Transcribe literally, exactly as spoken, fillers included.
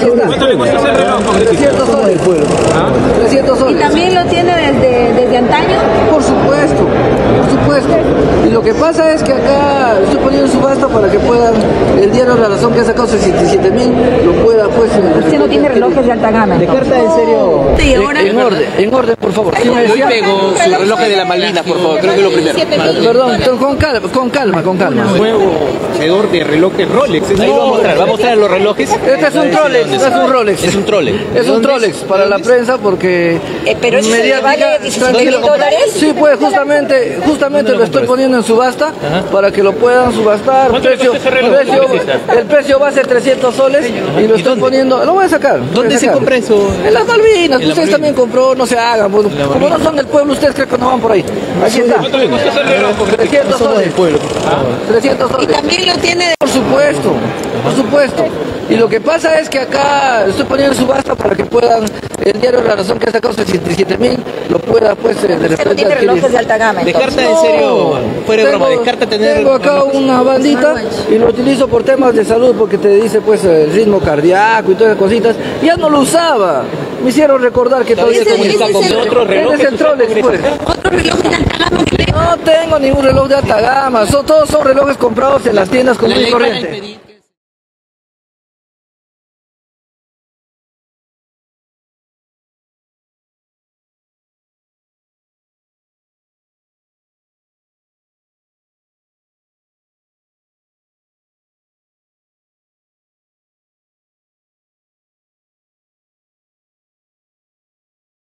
Aquí está. trescientos soles. trescientos soles. ¿Y también lo tiene desde, desde antaño? Por supuesto, por supuesto. Y lo que pasa es que acá estoy poniendo en subasta para que puedan, el diario La Razón que ha sacado sesenta y siete mil, lo pueda pues... Usted no tiene relojes de alta gama. ¿De carta en serio? Sí, ahora... En orden, en orden, por favor. Sí, me decía... Pego su reloj de la Malvinas, por favor, creo que es lo primero. Perdón, con calma, con calma, con calma. Nuevo poseedor de relojes Rolex. Ahí va a mostrar, va a mostrar los relojes. Este es un Rolex, este es un Rolex. Es un Rolex. Es un Rolex para la prensa porque... Eh, pero eso se vale diecisiete mil dólares. Sí, pues justamente, justamente lo estoy poniendo en subasta para que lo puedan subastar. Precio, precio, el precio va a ser trescientos soles y lo estoy poniendo, lo voy a sacar. ¿Dónde se compra eso? En las Malvinas, ustedes también compró, no se hagan, bueno, como no son del pueblo, ustedes creen que no van por ahí. Aquí está. trescientos soles. trescientos soles. Y también lo tiene... Por supuesto, por supuesto. Y lo que pasa es que acá estoy poniendo en subasta para que puedan, el diario La Razón que ha sacado sesenta y siete mil, lo pueda pues de repente Usted no tiene adquirir. relojes de alta gama. ¿De entonces. carta en serio? Fuera de broma, Tengo- ¿de carta tener? Tengo acá una bandita y lo utilizo por temas de salud porque te dice pues el ritmo cardíaco y todas esas cositas. Ya no lo usaba. Me hicieron recordar que todavía Ese- tenía. ese es el- otro reloj. Ese es el Rolex, pues. Otro reloj de alta gama. No tengo ningún reloj de alta gama. Son, todos son relojes comprados en las tiendas comunes y corrientes.